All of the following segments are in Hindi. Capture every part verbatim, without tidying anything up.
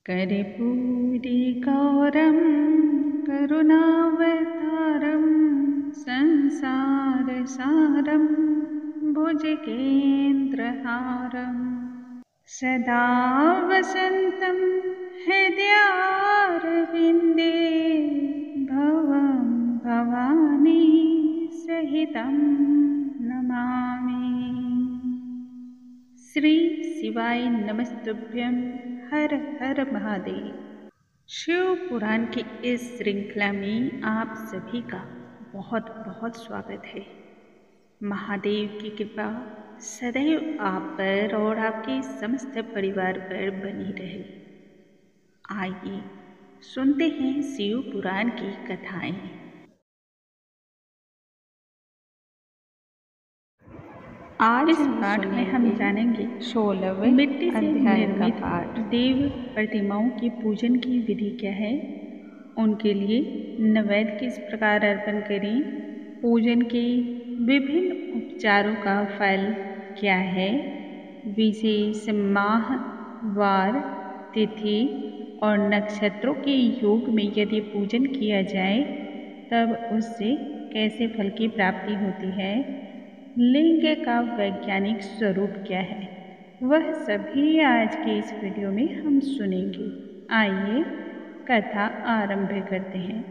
कर्पूरीगौरं करुणावतारं संसारसारं भुजगेन्द्रहारं सदा वसन्तं हृदयारविन्दे भवं भवानी सहितं नमामि। श्री शिवाय नमस्तुभ्यं। हर हर महादेव। शिव पुराण की इस श्रृंखला में आप सभी का बहुत बहुत स्वागत है। महादेव की कृपा सदैव आप पर और आपके समस्त परिवार पर बनी रहे। आइए सुनते हैं शिव पुराण की कथाएं। आज इस पाठ में हम जानेंगे सोलहवें मिट्टी से अध्याय का निर्मित पाठ। देव प्रतिमाओं के पूजन की विधि क्या है, उनके लिए नैवेद्य किस प्रकार अर्पण करें, पूजन के विभिन्न उपचारों का फल क्या है, विशेष माह, वार, तिथि और नक्षत्रों के योग में यदि पूजन किया जाए तब उससे कैसे फल की प्राप्ति होती है, लिंग का वैज्ञानिक स्वरूप क्या है, वह सभी आज के इस वीडियो में हम सुनेंगे। आइए कथा आरंभ करते हैं।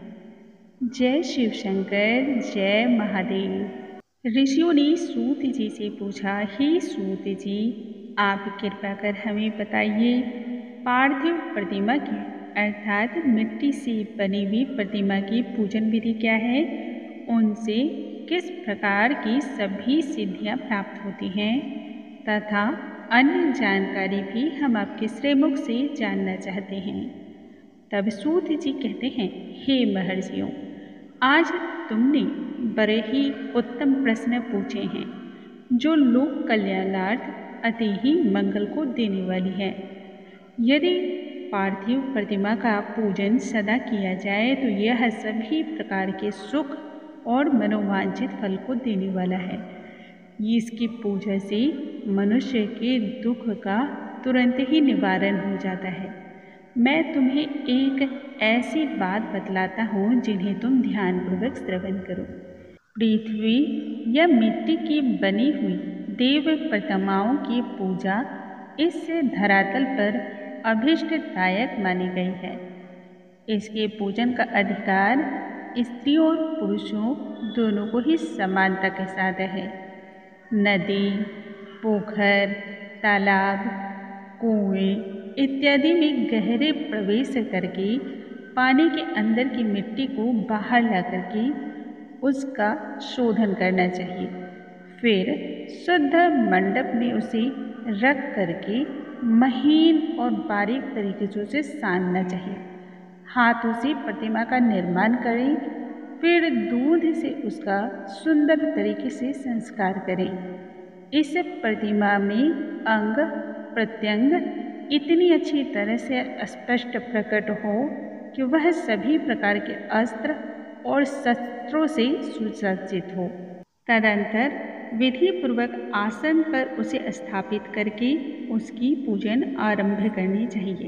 जय शिव शंकर, जय महादेव। ऋषियों ने सूत जी से पूछा, हे सूत जी, आप कृपा कर हमें बताइए, पार्थिव प्रतिमा की अर्थात मिट्टी से बनी हुई प्रतिमा की पूजन विधि क्या है, उनसे किस प्रकार की सभी सिद्धियां प्राप्त होती हैं तथा अन्य जानकारी भी हम आपके श्रीमुख से जानना चाहते हैं। तब सूत जी कहते हैं, हे महर्षियों, आज तुमने बड़े ही उत्तम प्रश्न पूछे हैं जो लोक कल्याणार्थ अति ही मंगल को देने वाली है। यदि पार्थिव प्रतिमा का पूजन सदा किया जाए तो यह सभी प्रकार के सुख और मनोवांछित फल को देने वाला है। इसकी पूजा से मनुष्य के दुख का तुरंत ही निवारण हो जाता है। मैं तुम्हें एक ऐसी बात बतलाता हूँ जिन्हें तुम ध्यानपूर्वक श्रवण करो। पृथ्वी या मिट्टी की बनी हुई देव प्रतिमाओं की पूजा इस धरातल पर अभिष्टदायक मानी गई है। इसके पूजन का अधिकार स्त्रियों और पुरुषों दोनों को ही समानता के साथ है। नदी, पोखर, तालाब, कुएं इत्यादि में गहरे प्रवेश करके पानी के अंदर की मिट्टी को बाहर ला करके उसका शोधन करना चाहिए। फिर शुद्ध मंडप में उसे रख करके महीन और बारीक तरीके से उसे सानना चाहिए। हाथों से प्रतिमा का निर्माण करें, फिर दूध से उसका सुंदर तरीके से संस्कार करें। इस प्रतिमा में अंग प्रत्यंग इतनी अच्छी तरह से स्पष्ट प्रकट हो कि वह सभी प्रकार के अस्त्र और शस्त्रों से सुसज्जित हो। तदंतर विधि पूर्वक आसन पर उसे स्थापित करके उसकी पूजन आरंभ करनी चाहिए।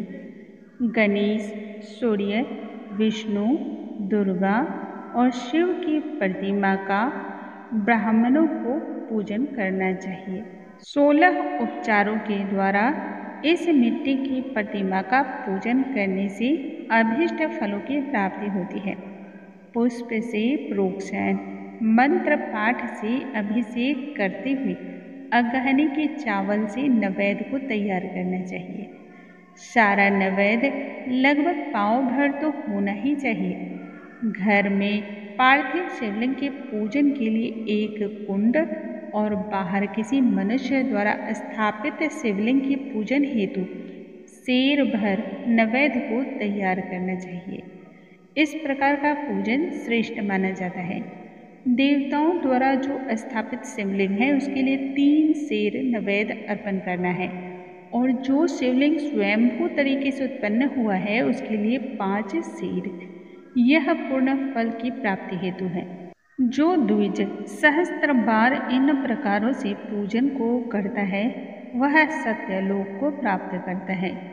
गणेश, सूर्य, विष्णु, दुर्गा और शिव की प्रतिमा का ब्राह्मणों को पूजन करना चाहिए। सोलह उपचारों के द्वारा इस मिट्टी की प्रतिमा का पूजन करने से अभीष्ट फलों की प्राप्ति होती है। पुष्प से प्रोक्षण, मंत्र पाठ से अभिषेक करते हुए अगहनी के चावल से नैवेद्य को तैयार करना चाहिए। सारा नैवेद्य लगभग पाँव भर तो होना ही चाहिए। घर में पार्थिव शिवलिंग के पूजन के लिए एक कुंड और बाहर किसी मनुष्य द्वारा स्थापित शिवलिंग के पूजन हेतु शेर भर नैवेद्य को तैयार करना चाहिए। इस प्रकार का पूजन श्रेष्ठ माना जाता है। देवताओं द्वारा जो स्थापित शिवलिंग है उसके लिए तीन शेर नैवेद्य अर्पण करना है और जो शिवलिंग स्वयंभू तरीके से उत्पन्न हुआ है उसके लिए पांच शेर। यह पूर्ण फल की प्राप्ति हेतु है। जो द्विज सहस्त्र बार इन प्रकारों से पूजन को करता है वह सत्यलोक को प्राप्त करता है।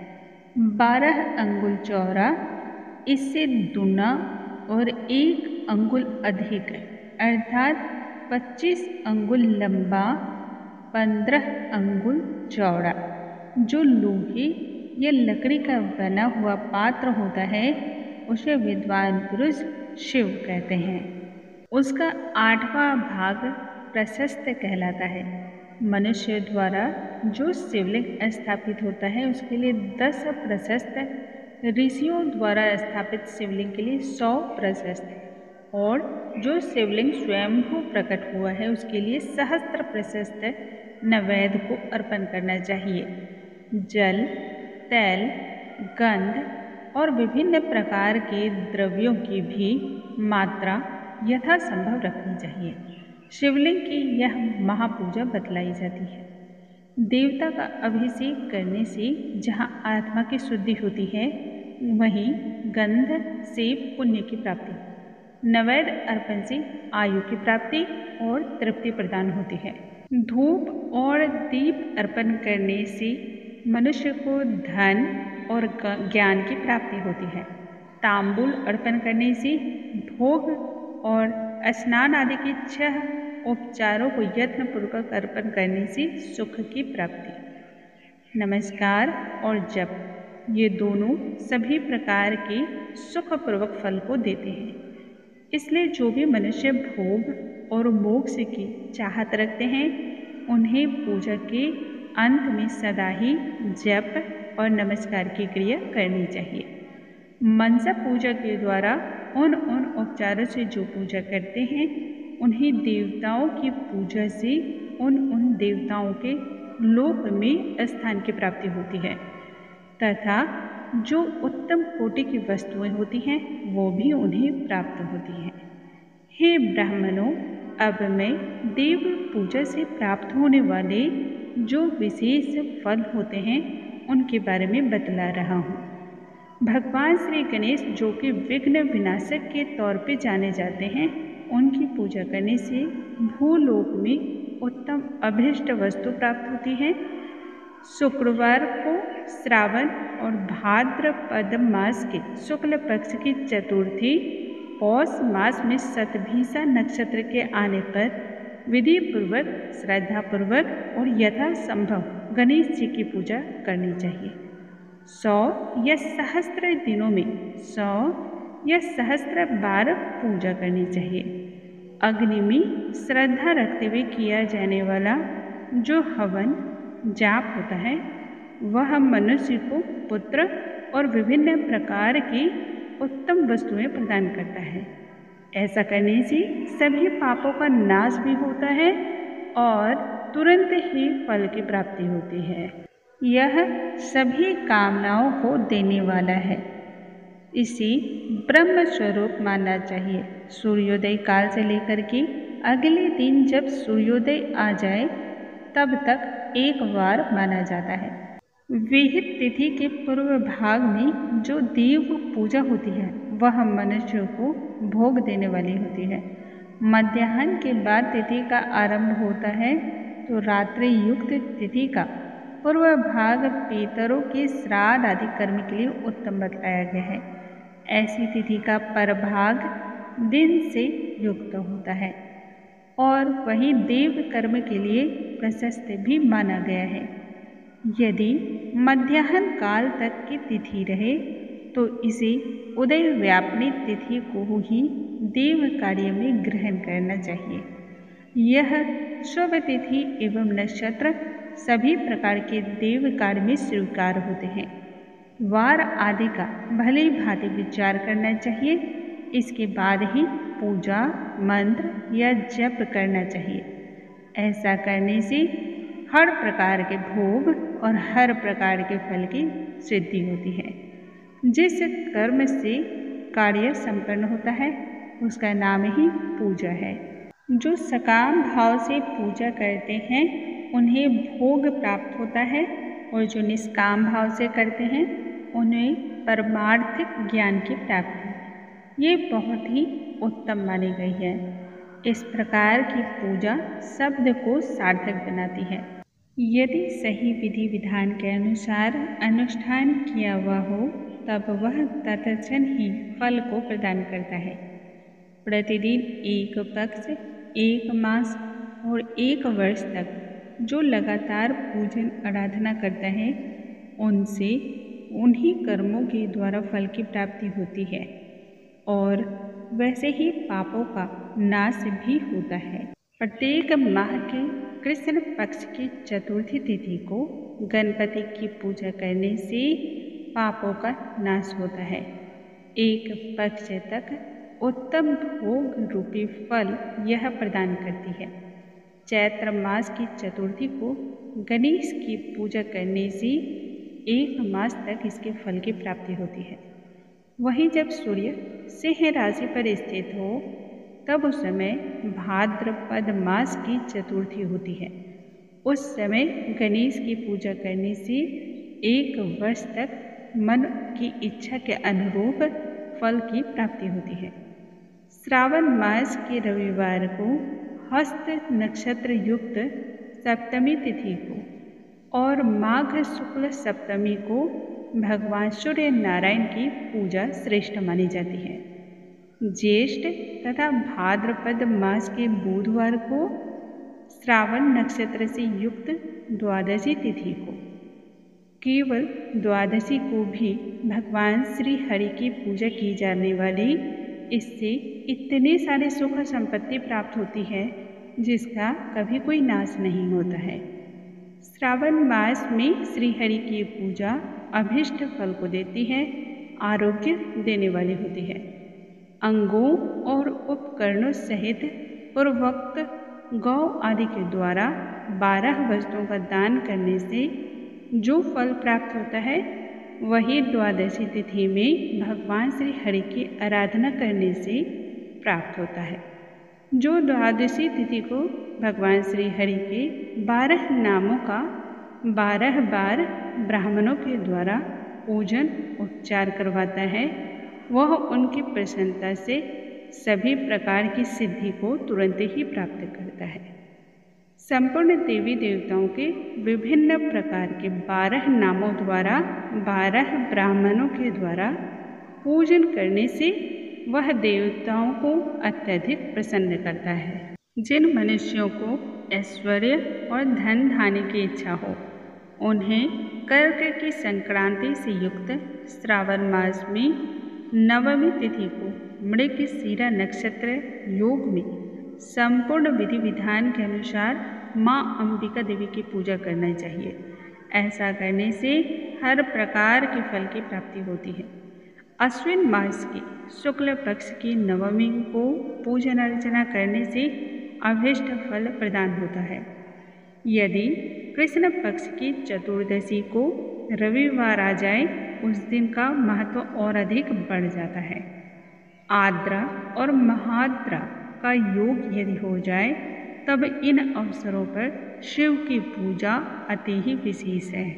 बारह अंगुल चौड़ा, इससे दुना और एक अंगुल अधिक अर्थात पच्चीस अंगुल लंबा, पंद्रह अंगुल चौड़ा। जो लोहे या लकड़ी का बना हुआ पात्र होता है उसे विद्वान पुरुष शिव कहते हैं। उसका आठवां भाग प्रशस्त कहलाता है। मनुष्य द्वारा जो शिवलिंग स्थापित होता है उसके लिए दस प्रशस्त, ऋषियों द्वारा स्थापित शिवलिंग के लिए सौ प्रशस्त, और जो शिवलिंग स्वयंभू प्रकट हुआ है उसके लिए सहस्त्र प्रशस्त नैवेद्य को अर्पण करना चाहिए। जल, तेल, गंध और विभिन्न प्रकार के द्रव्यों की भी मात्रा यथासंभव रखनी चाहिए। शिवलिंग की यह महापूजा बतलाई जाती है। देवता का अभिषेक करने से जहाँ आत्मा की शुद्धि होती है वहीं गंध से पुण्य की प्राप्ति, नैवेद्य अर्पण से आयु की प्राप्ति और तृप्ति प्रदान होती है। धूप और दीप अर्पण करने से मनुष्य को धन और ज्ञान की प्राप्ति होती है। तांबूल अर्पण करने से भोग और स्नान आदि के छह उपचारों को यत्नपूर्वक अर्पण करने से सुख की प्राप्ति। नमस्कार और जप, ये दोनों सभी प्रकार के सुखपूर्वक फल को देते हैं। इसलिए जो भी मनुष्य भोग और मोक्ष की चाहत रखते हैं उन्हें पूजा के अंत में सदा ही जप और नमस्कार की क्रिया करनी चाहिए। मनसा पूजा के द्वारा उन उन उपचारों से जो पूजा करते हैं उन्हें देवताओं की पूजा से उन उन देवताओं के लोक में स्थान की प्राप्ति होती है तथा जो उत्तम कोटि की वस्तुएं होती हैं वो भी उन्हें प्राप्त होती हैं। हे ब्राह्मणों, अब मैं देव पूजा से प्राप्त होने वाले जो विशेष फल होते हैं उनके बारे में बतला रहा हूँ। भगवान श्री गणेश जो कि विघ्न विनाशक के तौर पे जाने जाते हैं, उनकी पूजा करने से भूलोक में उत्तम अभीष्ट वस्तु प्राप्त होती है। शुक्रवार को श्रावण और भाद्रपद मास के शुक्ल पक्ष की चतुर्थी, पौष मास में शतभिषा नक्षत्र के आने पर विधि पूर्वक, श्रद्धा पूर्वक और यथा संभव गणेश जी की पूजा करनी चाहिए। सौ या सहस्त्र दिनों में सौ या सहस्त्र बार पूजा करनी चाहिए। अग्नि में श्रद्धा रखते हुए किया जाने वाला जो हवन जाप होता है वह मनुष्य को पुत्र और विभिन्न प्रकार की उत्तम वस्तुएं प्रदान करता है। ऐसा करने से सभी पापों का नाश भी होता है और तुरंत ही फल की प्राप्ति होती है। यह सभी कामनाओं को देने वाला है। इसे ब्रह्म स्वरूप मानना चाहिए। सूर्योदय काल से लेकर के अगले दिन जब सूर्योदय आ जाए तब तक एक बार माना जाता है। विहित तिथि के पूर्व भाग में जो देव पूजा होती है वह मनुष्यों को भोग देने वाली होती है। मध्याह्न के बाद तिथि का आरंभ होता है तो रात्रि युक्त तिथि का पूर्व भाग पितरों के श्राद्ध आदि कर्म के लिए उत्तम बतलाया गया है। ऐसी तिथि का परभाग दिन से युक्त होता है और वही देव कर्म के लिए प्रशस्त भी माना गया है। यदि मध्याह्न काल तक की तिथि रहे तो इसे उदय व्यापनी तिथि को ही देव कार्य में ग्रहण करना चाहिए। यह शुभ तिथि एवं नक्षत्र सभी प्रकार के देव कार्य में स्वीकार होते हैं। वार आदि का भली भांति विचार करना चाहिए। इसके बाद ही पूजा, मंत्र या जप करना चाहिए। ऐसा करने से हर प्रकार के भोग और हर प्रकार के फल की सिद्धि होती है। जिस कर्म से कार्य संपन्न होता है उसका नाम ही पूजा है। जो सकाम भाव से पूजा करते हैं उन्हें भोग प्राप्त होता है और जो निष्काम भाव से करते हैं उन्हें परमार्थिक ज्ञान की प्राप्ति। ये बहुत ही उत्तम मानी गई है। इस प्रकार की पूजा शब्द को सार्थक बनाती है। यदि सही विधि विधान के अनुसार अनुष्ठान किया हुआ हो तब वह तत्क्षण ही फल को प्रदान करता है। प्रतिदिन एक पक्ष, एक मास और एक वर्ष तक जो लगातार पूजन आराधना करता है उनसे उन्हीं कर्मों के द्वारा फल की प्राप्ति होती है और वैसे ही पापों का नाश भी होता है। प्रत्येक माह के कृष्ण पक्ष की चतुर्थी तिथि को गणपति की पूजा करने से पापों का नाश होता है। एक पक्ष तक उत्तम भोग रूपी फल यह प्रदान करती है। चैत्र मास की चतुर्थी को गणेश की पूजा करने से एक मास तक इसके फल की प्राप्ति होती है। वहीं जब सूर्य सिंह राशि पर स्थित हो तब उस समय भाद्रपद मास की चतुर्थी होती है। उस समय गणेश की पूजा करने से एक वर्ष तक मन की इच्छा के अनुरूप फल की प्राप्ति होती है। श्रावण मास के रविवार को हस्त नक्षत्र युक्त सप्तमी तिथि को और माघ शुक्ल सप्तमी को भगवान सूर्य नारायण की पूजा श्रेष्ठ मानी जाती है। ज्येष्ठ तथा भाद्रपद मास के बुधवार को श्रावण नक्षत्र से युक्त द्वादशी तिथि को केवल द्वादशी को भी भगवान श्री हरि की पूजा की जाने वाली, इससे इतने सारे सुख संपत्ति प्राप्त होती है जिसका कभी कोई नाश नहीं होता है। श्रावण मास में श्री हरि की पूजा अभीष्ट फल को देती है, आरोग्य देने वाली होती है। अंगों और उपकरणों सहित पूर्वोक्त गौ आदि के द्वारा बारह वस्तुओं का दान करने से जो फल प्राप्त होता है वही द्वादशी तिथि में भगवान श्री हरि की आराधना करने से प्राप्त होता है। जो द्वादशी तिथि को भगवान श्री हरि के बारह नामों का बारह बार ब्राह्मणों के द्वारा पूजन उच्चार करवाता है, वह उनकी प्रसन्नता से सभी प्रकार की सिद्धि को तुरंत ही प्राप्त करता है। संपूर्ण देवी देवताओं के विभिन्न प्रकार के बारह नामों द्वारा बारह ब्राह्मणों के द्वारा पूजन करने से वह देवताओं को अत्यधिक प्रसन्न करता है। जिन मनुष्यों को ऐश्वर्य और धन धान्य की इच्छा हो उन्हें कर्क की संक्रांति से युक्त श्रावण मास में नवमी तिथि को मृगशिरा नक्षत्र योग में संपूर्ण विधि विधान के अनुसार माँ अंबिका देवी की पूजा करना चाहिए। ऐसा करने से हर प्रकार के फल की प्राप्ति होती है। अश्विन मास की शुक्ल पक्ष की नवमी को पूजन अर्चना करने से अभीष्ट फल प्रदान होता है। यदि कृष्ण पक्ष की चतुर्दशी को रविवार आ जाए उस दिन का महत्व और अधिक बढ़ जाता है। आद्रा और महाद्रा का योग यदि हो जाए तब इन अवसरों पर शिव की पूजा अति ही विशेष है।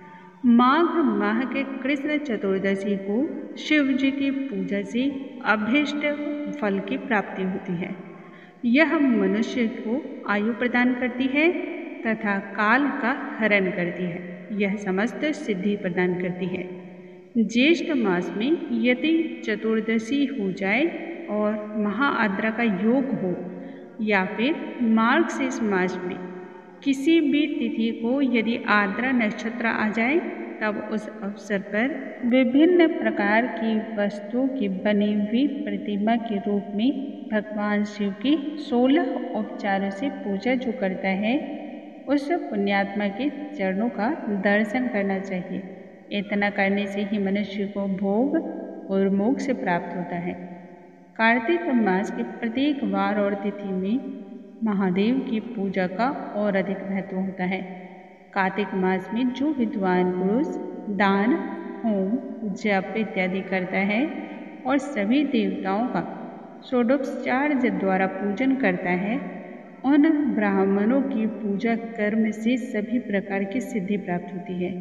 माघ माह के कृष्ण चतुर्दशी को शिव जी की पूजा से अभीष्ट फल की प्राप्ति होती है। यह मनुष्य को आयु प्रदान करती है तथा काल का हरण करती है। यह समस्त सिद्धि प्रदान करती है। ज्येष्ठ मास में यदि चतुर्दशी हो जाए और महाआद्रा का योग हो या फिर मार्गशीर्ष मास में किसी भी तिथि को यदि आद्रा नक्षत्र आ जाए तब उस अवसर पर विभिन्न प्रकार की वस्तुओं की बनी हुई प्रतिमा के रूप में भगवान शिव की सोलह उपचारों से पूजा जो करता है उस पुण्यात्मा के चरणों का दर्शन करना चाहिए। इतना करने से ही मनुष्य को भोग और मोक्ष प्राप्त होता है। कार्तिक मास के प्रत्येक वार और तिथि में महादेव की पूजा का और अधिक महत्व होता है। कार्तिक मास में जो विद्वान पुरुष दान, होम, जप इत्यादि करता है और सभी देवताओं का षोडोपचार द्वारा पूजन करता है, उन ब्राह्मणों की पूजा कर्म से सभी प्रकार की सिद्धि प्राप्त होती है।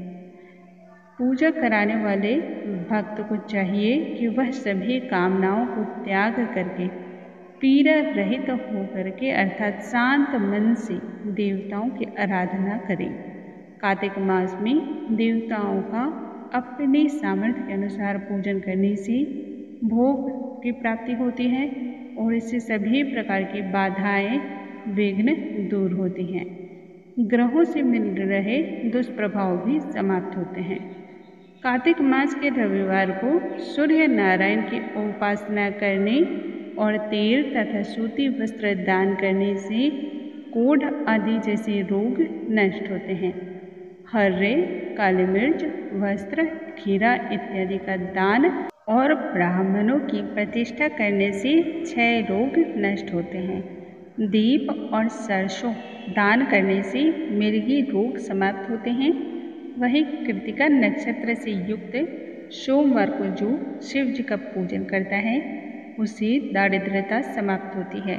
पूजा कराने वाले भक्त को चाहिए कि वह सभी कामनाओं को त्याग करके पीड़ा रहित होकर के अर्थात शांत मन से देवताओं की आराधना करें। कार्तिक मास में देवताओं का अपने सामर्थ्य के अनुसार पूजन करने से भोग की प्राप्ति होती है और इससे सभी प्रकार की बाधाएं विघ्न दूर होती हैं। ग्रहों से मिल रहे दुष्प्रभाव भी समाप्त होते हैं। कार्तिक मास के रविवार को सूर्य नारायण की उपासना करने और तेल तथा सूती वस्त्र दान करने से कोढ़ आदि जैसे रोग नष्ट होते हैं। हर्रे, काली मिर्च, वस्त्र, खीरा इत्यादि का दान और ब्राह्मणों की प्रतिष्ठा करने से क्षय रोग नष्ट होते हैं। दीप और सरसों दान करने से मिर्गी रोग समाप्त होते हैं। वही कृतिका नक्षत्र से युक्त सोमवार को जो शिव जी का पूजन करता है उसे दारिद्रता समाप्त होती है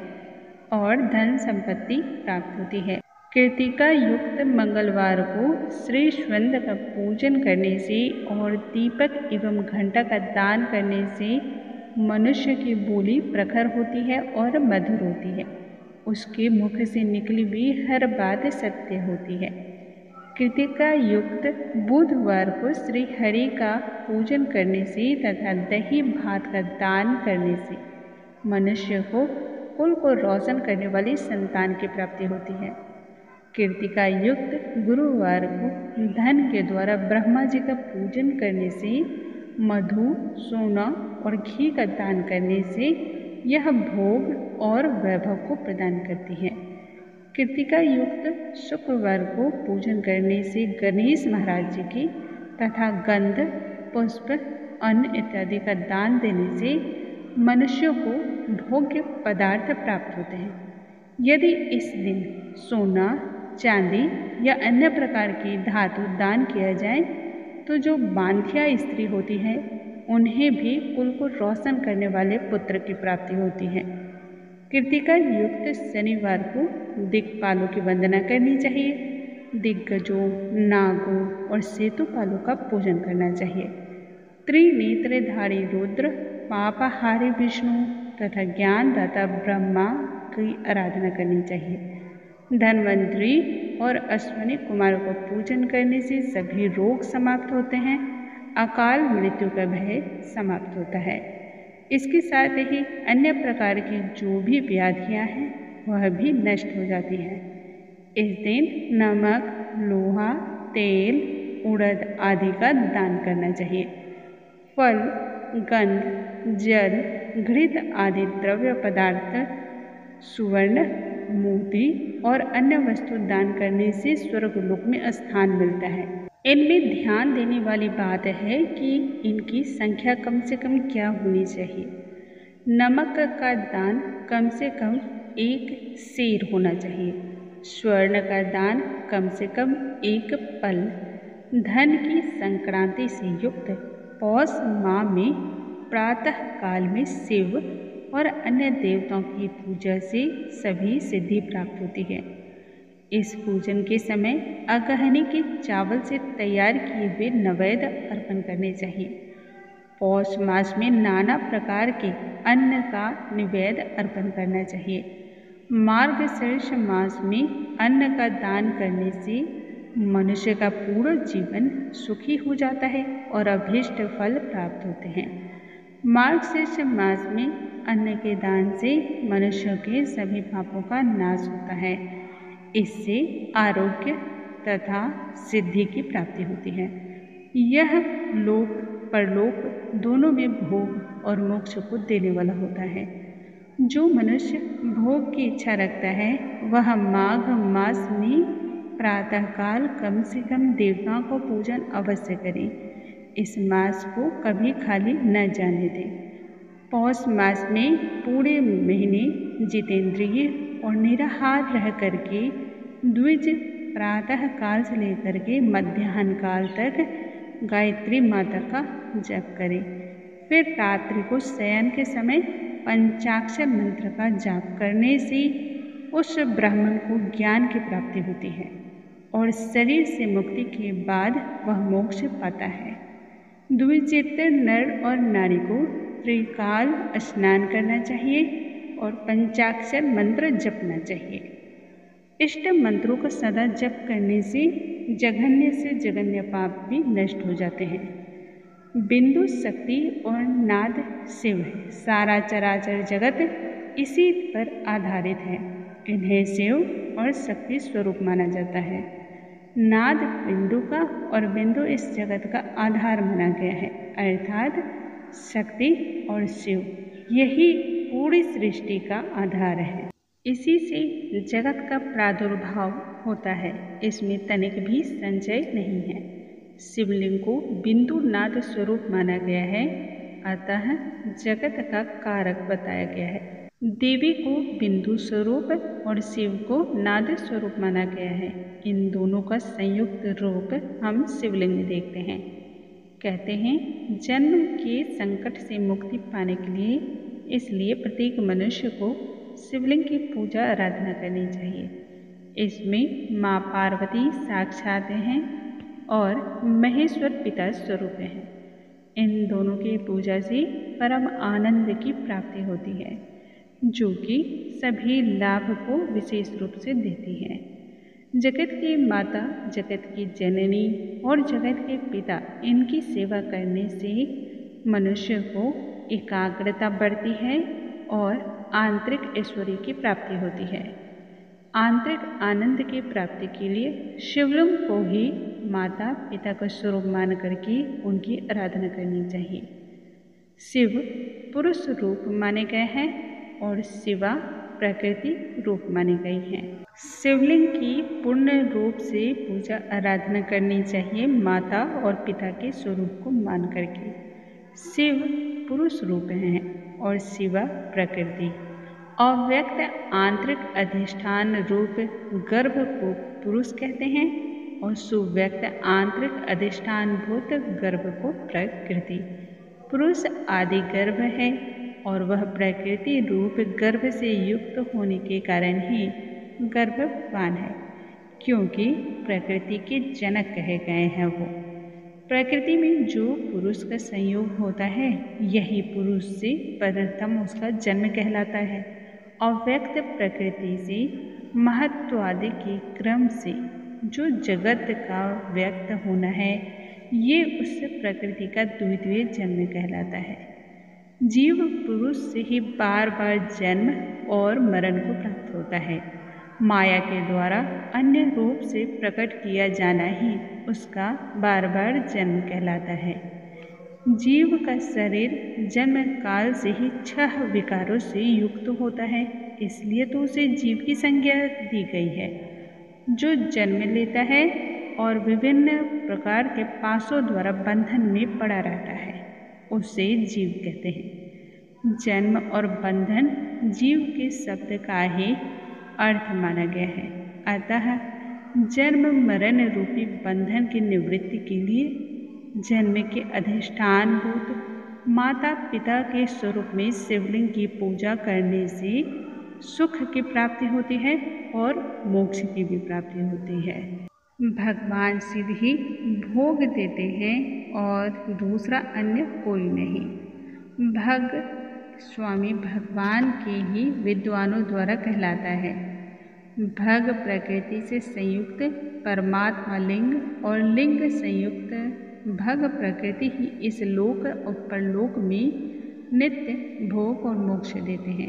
और धन संपत्ति प्राप्त होती है। कृतिका युक्त मंगलवार को श्री स्वंद का पूजन करने से और दीपक एवं घंटा का दान करने से मनुष्य की बोली प्रखर होती है और मधुर होती है। उसके मुख से निकली हुई हर बात सत्य होती है। कृतिका युक्त बुधवार को श्री हरि का पूजन करने से तथा दही भात का दान करने से मनुष्य को कुल को रोशन करने वाली संतान की प्राप्ति होती है। कृतिका युक्त गुरुवार को धन के द्वारा ब्रह्मा जी का पूजन करने से, मधु, सोना और घी का दान करने से यह भोग और वैभव को प्रदान करती है। कृतिका युक्त शुक्रवार को पूजन करने से गणेश महाराज जी की तथा गंध, पुष्प, अन्न इत्यादि का दान देने से मनुष्यों को भोग्य पदार्थ प्राप्त होते हैं। यदि इस दिन सोना, चांदी या अन्य प्रकार की धातु दान किया जाए तो जो बांधिया स्त्री होती है उन्हें भी कुल को रोशन करने वाले पुत्र की प्राप्ति होती है। कृतिका युक्त शनिवार को दिक्पालों की वंदना करनी चाहिए। दिग्गजों, नागों और सेतुपालों का पूजन करना चाहिए। त्रिनेत्रधारी रुद्र, पापहारी विष्णु तथा ज्ञानदाता ब्रह्मा की आराधना करनी चाहिए। धन्वंतरी और अश्विनी कुमारों का पूजन करने से सभी रोग समाप्त होते हैं। अकाल मृत्यु का भय समाप्त होता है। इसके साथ ही अन्य प्रकार की जो भी व्याधियां हैं वह भी नष्ट हो जाती हैं। इस दिन नमक, लोहा, तेल, उड़द आदि का दान करना चाहिए। फल, गंध, जल, घृत आदि द्रव्य पदार्थ, सुवर्ण, मोती और अन्य वस्तु दान करने से स्वर्गलोक में स्थान मिलता है। इनमें ध्यान देने वाली बात है कि इनकी संख्या कम से कम क्या होनी चाहिए। नमक का दान कम से कम एक सेर होना चाहिए। स्वर्ण का दान कम से कम एक पल। धन की संक्रांति से युक्त पौष माह में प्रातः काल में शिव और अन्य देवताओं की पूजा से सभी सिद्धि प्राप्त होती है। इस पूजन के समय अगहनी के चावल से तैयार किए हुए नैवेद्य अर्पण करने चाहिए। पौष मास में नाना प्रकार के अन्न का निवेद्य अर्पण करना चाहिए। मार्गशीर्ष मास में अन्न का दान करने से मनुष्य का पूरा जीवन सुखी हो जाता है और अभीष्ट फल प्राप्त होते हैं। मार्गशीर्ष मास में अन्न के दान से मनुष्य के सभी पापों का नाश होता है। इससे आरोग्य तथा सिद्धि की प्राप्ति होती है। यह लोक परलोक दोनों में भोग और मोक्ष को देने वाला होता है। जो मनुष्य भोग की इच्छा रखता है वह माघ मास में प्रातःकाल कम से कम देवताओं को पूजन अवश्य करे। इस मास को कभी खाली न जाने दें। पौष मास में पूरे महीने जितेंद्रिय और निराहार रह करके द्विज प्रातः काल से लेकर के मध्याह्न काल तक गायत्री माता का जप करें। फिर रात्रि को शयन के समय पंचाक्षर मंत्र का जाप करने से उस ब्राह्मण को ज्ञान की प्राप्ति होती है और शरीर से मुक्ति के बाद वह मोक्ष पाता है। द्विजेतर नर और नारी को त्रिकाल स्नान करना चाहिए और पंचाक्षर मंत्र जपना चाहिए। इष्ट मंत्रों का सदा जप करने से जघन्य से जघन्य पाप भी नष्ट हो जाते हैं। बिंदु शक्ति और नाद शिव है। सारा चराचर जगत इसी पर आधारित है। इन्हें शिव और शक्ति स्वरूप माना जाता है। नाद बिंदु का और बिंदु इस जगत का आधार माना गया है, अर्थात शक्ति और शिव यही पूरी सृष्टि का आधार है। इसी से जगत का प्रादुर्भाव होता है, इसमें तनिक भी संशय नहीं है। शिवलिंग को बिंदु नाद स्वरूप माना गया है, अतः जगत का कारक बताया गया है। देवी को बिंदु स्वरूप और शिव को नाद स्वरूप माना गया है। इन दोनों का संयुक्त रूप हम शिवलिंग में देखते हैं। कहते हैं जन्म के संकट से मुक्ति पाने के लिए इसलिए प्रत्येक मनुष्य को शिवलिंग की पूजा आराधना करनी चाहिए। इसमें माँ पार्वती साक्षात हैं और महेश्वर पिता स्वरूप हैं। इन दोनों की पूजा से परम आनंद की प्राप्ति होती है, जो कि सभी लाभ को विशेष रूप से देती है। जगत की माता, जगत की जननी और जगत के पिता, इनकी सेवा करने से मनुष्य को एकाग्रता बढ़ती है और आंतरिक ऐश्वर्य की प्राप्ति होती है। आंतरिक आनंद की प्राप्ति के लिए शिवलिंग को ही माता पिता का स्वरूप मान करके उनकी आराधना करनी चाहिए। शिव पुरुष रूप माने गए हैं और शिवा प्रकृति रूप मानी गई हैं। शिवलिंग की पूर्ण रूप से पूजा आराधना करनी चाहिए माता और पिता के स्वरूप को मान करके। शिव पुरुष रूप हैं और शिवा प्रकृति। अव्यक्त आंतरिक अधिष्ठान रूप गर्भ को पुरुष कहते हैं और सुव्यक्त आंतरिक अधिष्ठान भूत गर्भ को प्रकृति। पुरुष आदि गर्भ है और वह प्रकृति रूप गर्भ से युक्त होने के कारण ही गर्भवान है, क्योंकि प्रकृति के जनक कहे गए हैं। वो प्रकृति में जो पुरुष का संयोग होता है, यही पुरुष से परतम उसका जन्म कहलाता है। अव्यक्त प्रकृति से महत्वादि के क्रम से जो जगत का व्यक्त होना है, ये उस प्रकृति का द्वितीय जन्म कहलाता है। जीव पुरुष से ही बार बार जन्म और मरण को प्राप्त होता है। माया के द्वारा अन्य रूप से प्रकट किया जाना ही उसका बार बार जन्म कहलाता है। जीव का शरीर जन्म काल से ही छह विकारों से युक्त होता है, इसलिए तो उसे जीव की संज्ञा दी गई है। जो जन्म लेता है और विभिन्न प्रकार के पासों द्वारा बंधन में पड़ा रहता है, उसे जीव कहते हैं। जन्म और बंधन जीव के शब्द का ही अर्थ माना गया है। अतः जन्म मरण रूपी बंधन की निवृत्ति के लिए जन्म के अधिष्ठान भूत माता पिता के स्वरूप में शिवलिंग की पूजा करने से सुख की प्राप्ति होती है और मोक्ष की भी प्राप्ति होती है। भगवान शिव ही भोग देते हैं और दूसरा अन्य कोई नहीं। भग स्वामी भगवान के ही विद्वानों द्वारा कहलाता है। भग प्रकृति से संयुक्त परमात्मा लिंग और लिंग संयुक्त भग प्रकृति ही इस लोक और परलोक में नित्य भोग और मोक्ष देते हैं।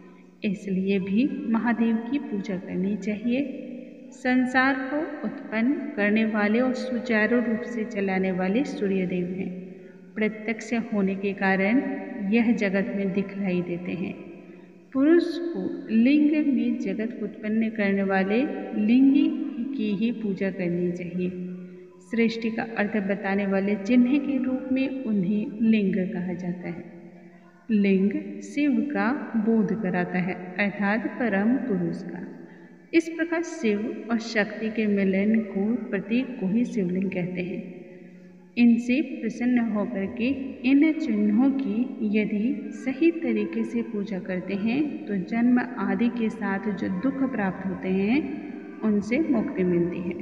इसलिए भी महादेव की पूजा करनी चाहिए। संसार को उत्पन्न करने वाले और सुचारू रूप से चलाने वाले सूर्यदेव हैं। प्रत्यक्ष होने के कारण यह जगत में दिखलाई देते हैं। पुरुष को लिंग में जगत उत्पन्न करने वाले लिंगी की ही पूजा करनी चाहिए। सृष्टि का अर्थ बताने वाले चिन्ह के रूप में उन्हें लिंग कहा जाता है। लिंग शिव का बोध कराता है, अर्थात परम पुरुष का। इस प्रकार शिव और शक्ति के मिलन को प्रतीक को ही शिवलिंग कहते हैं। इनसे प्रसन्न होकर के इन चिन्हों की यदि सही तरीके से पूजा करते हैं तो जन्म आदि के साथ जो दुख प्राप्त होते हैं उनसे मुक्ति मिलती है।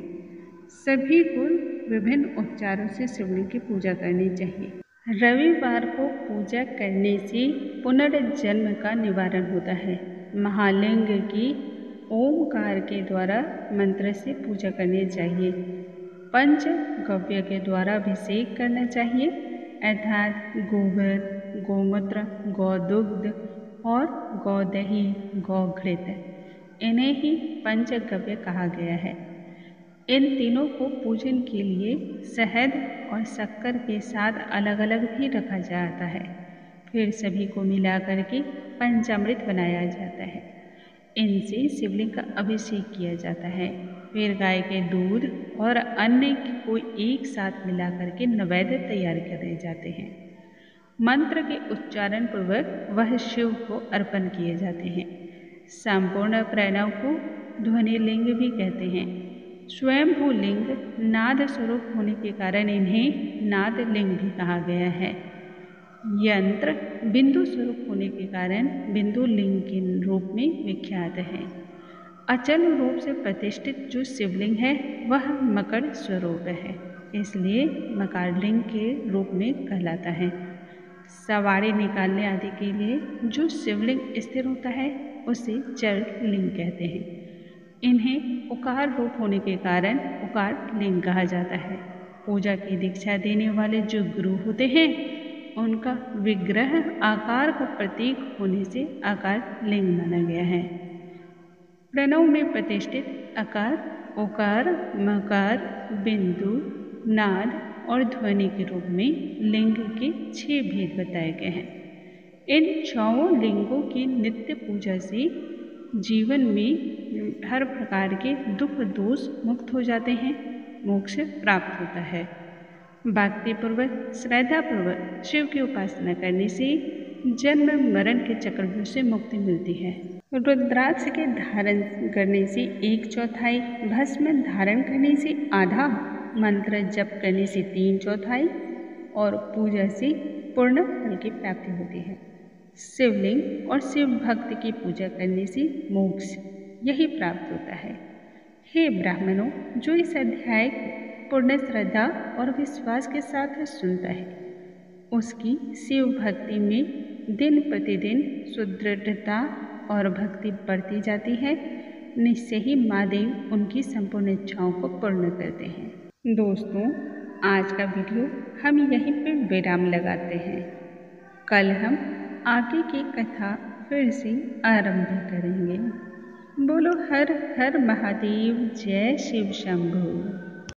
सभी को विभिन्न उपचारों से शिवलिंग की पूजा करनी चाहिए। रविवार को पूजा करने से पुनर्जन्म का निवारण होता है। महालिंग की ओमकार के द्वारा मंत्र से पूजा करनी चाहिए। पंचगव्य के द्वारा अभिषेक करना चाहिए, अर्थात गोबर, गोमूत्र, गौदुग्ध और गौदही, गौघृत, इन्हें ही पंचगव्य कहा गया है। इन तीनों को पूजन के लिए शहद और शक्कर के साथ अलग अलग भी रखा जाता है। फिर सभी को मिलाकर के पंचामृत बनाया जाता है। इनसे शिवलिंग का अभिषेक किया जाता है। फिर गाय के दूध और अन्य को एक साथ मिलाकर के नैवेद्य तैयार करे जाते हैं। मंत्र के उच्चारण पूर्वक वह शिव को अर्पण किए जाते हैं। संपूर्ण प्रणव को ध्वनि लिंग भी कहते हैं। स्वयंभू लिंग नाद स्वरूप होने के कारण इन्हें नाद लिंग भी कहा गया है। यंत्र बिंदु स्वरूप होने के कारण बिंदु लिंग के रूप में विख्यात है। अचल रूप से प्रतिष्ठित जो शिवलिंग है वह मकर स्वरूप है, इसलिए मकार लिंग के रूप में कहलाता है। सवारी निकालने आदि के लिए जो शिवलिंग स्थिर होता है उसे चर लिंग कहते हैं। इन्हें उकार रूप होने के कारण उकार लिंग कहा जाता है। पूजा की दीक्षा देने वाले जो गुरु होते हैं उनका विग्रह आकार का प्रतीक होने से आकार लिंग माना गया है। प्रणव में प्रतिष्ठित अकार, उकार, मकार, बिंदु, नाद और ध्वनि के रूप में लिंग के छह भेद बताए गए हैं। इन छहों लिंगों की नित्य पूजा से जीवन में हर प्रकार के दुख दोष मुक्त हो जाते हैं, मोक्ष प्राप्त होता है। भक्तिपूर्वक श्रद्धापूर्वक शिव की उपासना करने से जन्म मरण के चक्रव्यूह से मुक्ति मिलती है। रुद्राक्ष के धारण करने से एक चौथाई, भस्म धारण करने से आधा, मंत्र जप करने से तीन चौथाई और पूजा से पूर्ण फल की प्राप्ति होती है। शिवलिंग और शिव भक्त की पूजा करने से मोक्ष यही प्राप्त होता है। हे ब्राह्मणों, जो इस अध्याय को पूर्ण श्रद्धा और विश्वास के साथ सुनता है उसकी शिव भक्ति में दिन प्रतिदिन सुदृढ़ता और भक्ति बढ़ती जाती है। निश्चय ही महादेव उनकी संपूर्ण इच्छाओं को पूर्ण करते हैं। दोस्तों, आज का वीडियो हम यहीं पे विराम लगाते हैं। कल हम आगे की कथा फिर से आरंभ करेंगे। बोलो हर हर महादेव, जय शिव शंभू।